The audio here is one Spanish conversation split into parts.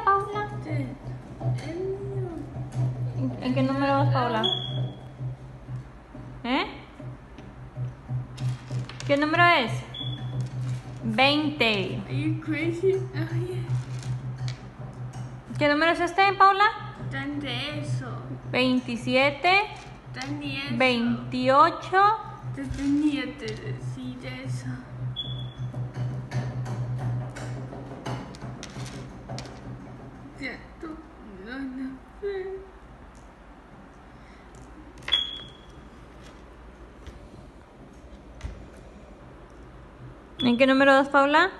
Paula? ¿En qué número vas, Paula? ¿Eh? ¿Qué número es? 20. Are you crazy? Oh, yeah. ¿Qué número es este, Paula? Tan de eso. 27, Tan de eso. 28. Te tenía que decir eso. Ya, tú no sé. ¿En qué número vas, Paula?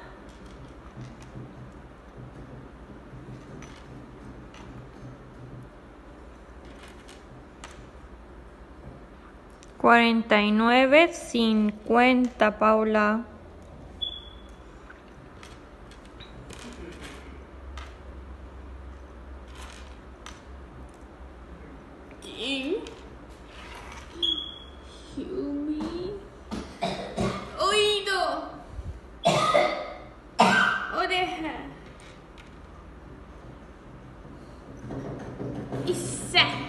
Cuarenta y nueve, 50, Paula. ¿Quién? Yumi. Oído. Oreja. Isa.